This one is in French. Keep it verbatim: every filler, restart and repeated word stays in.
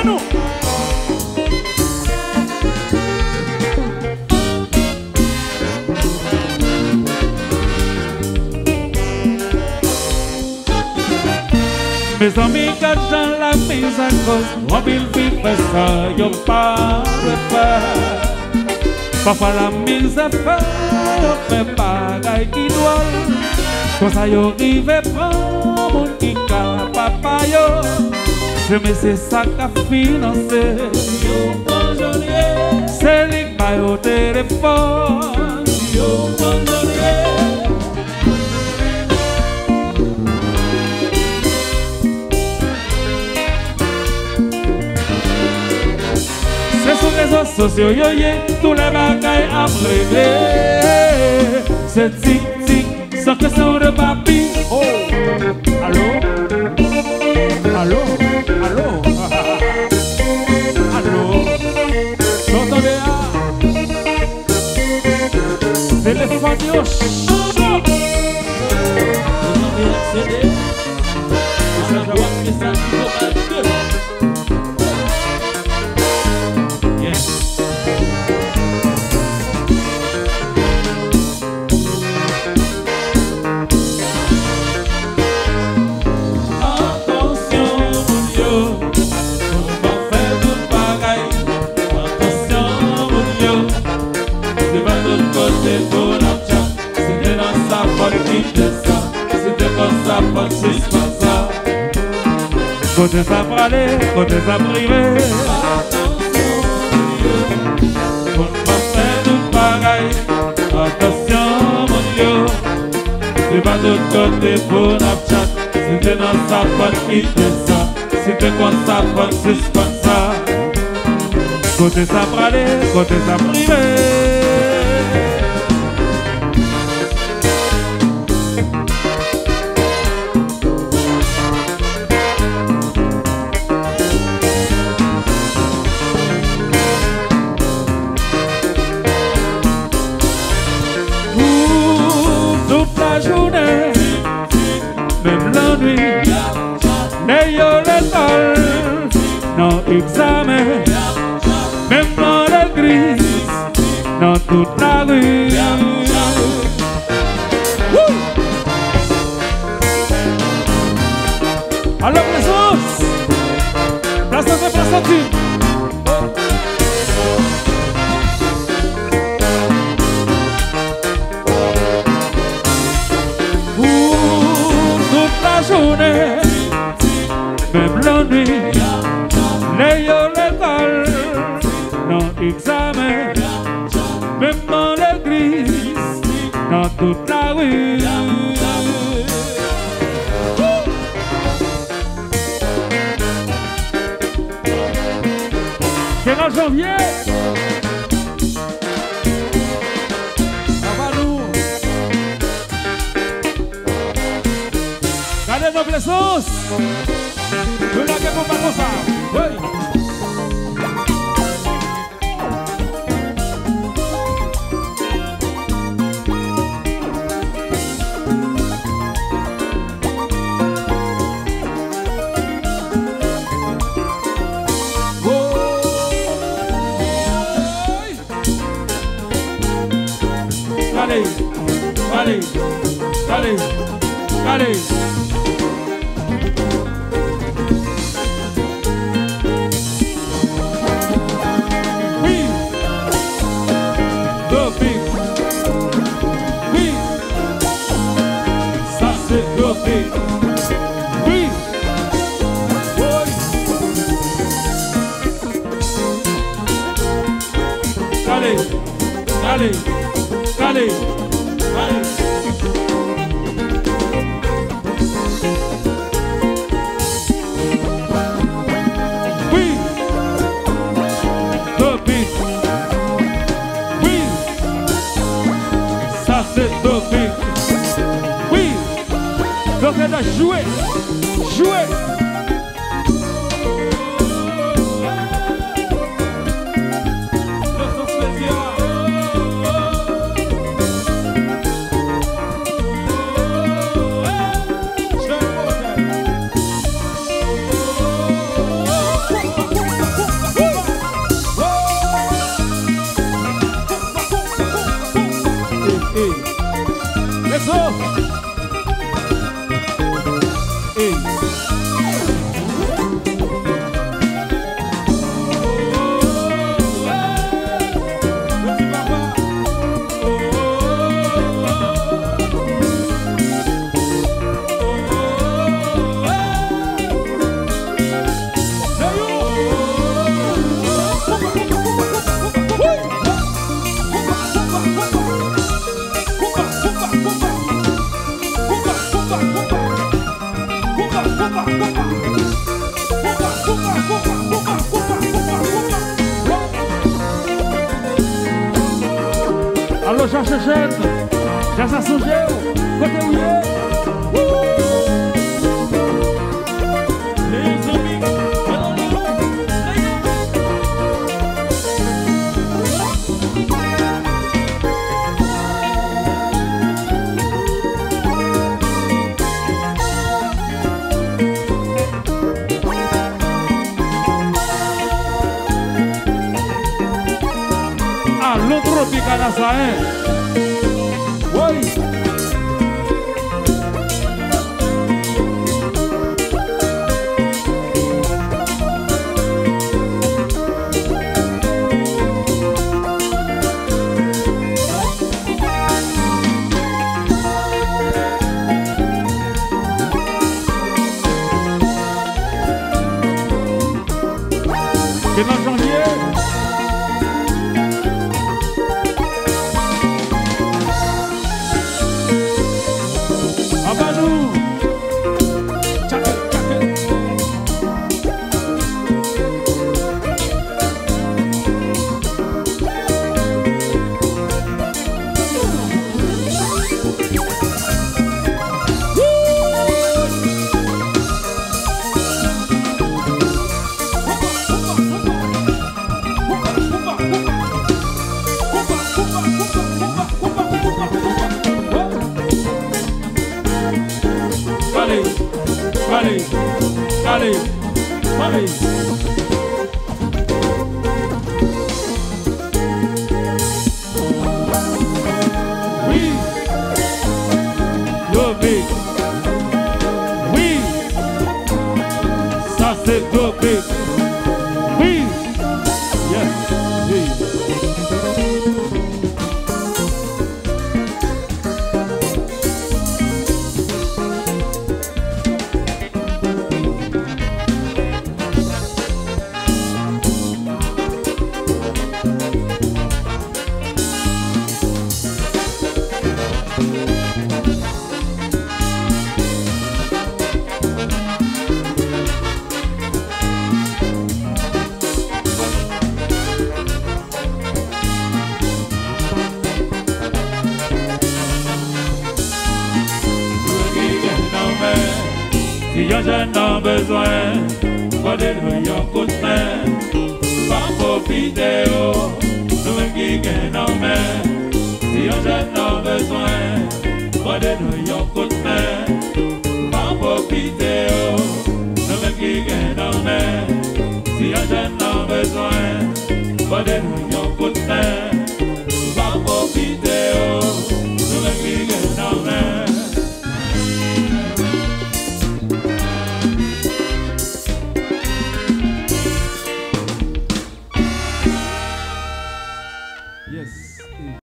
nous. Mes amis, quand j'en la mise à cause, on vil vivre ça, y'a pas de faire. Parfois la mise à faire, y'a fait bagaille qui doit. Quand ça y'a arrivé, prends mon kika, papa yo. Mais c'est ça qu'a financé. Yo bonjourier, c'est lui qui m'a au téléphone. Yo bonjourier. C'est sur les réseaux sociaux, yo ye, tous les bagailles à régler. C'est tic tic, sans question de papi. Oh, allô, allô, allô, allô. J'entendais à téléphone yo chaud. Vous avez accédé. Ça je vois que ça toujours pas deux. Côté ça parler, côté ça privé. On va faire tout pareil. Attention mon Dieu. C'est pas de côté pour Snapchat. Si t'es dans sa pote, quitte ça. Si t'es comme ça, pote, c'est comme ça. Côté ça parler, côté ça privé. Examen, même dans l'église, dans toute la rue. Alors présence, place à place à toute la journée, même la nuit. Les yo l'école, non examen, même dans l'église, dans toute la rue. quinze janvier, ça va nous. Regardez nos blessures. Nous l'avons pas comme ça. Oui. Allez, allez, allez, allez. Oui, dopé. Oui, ça c'est dopé. Oui, oui. Allez, allez. Allez, allez. Oui, dopé. Oui, ça c'est dopé. Oui, donc elle a joué, joué. Alô, Jorge Checheno, já se sujeu, quando eu ia. Les amigos, alô, Tropical Açaí. Oi. Que nós janvier. Abadou. Tchaké, tchaké. Allez, allez, allez. Oui, Dobé. Oui, ça c'est Dobé. Oui, yes, oui. Si y'a jeune a besoin, pas de nous y'a coup de main, pas profiter oh, nous qui gagnent en main. Si y'a jeune a besoin, pas de nous y'a coup de main, pas profiter oh, nous qui gagnent en main. Si y'a jeune a besoin, pas de nous y'a coup de main, pas profiter oh, nous qui gagnent en main. Yes.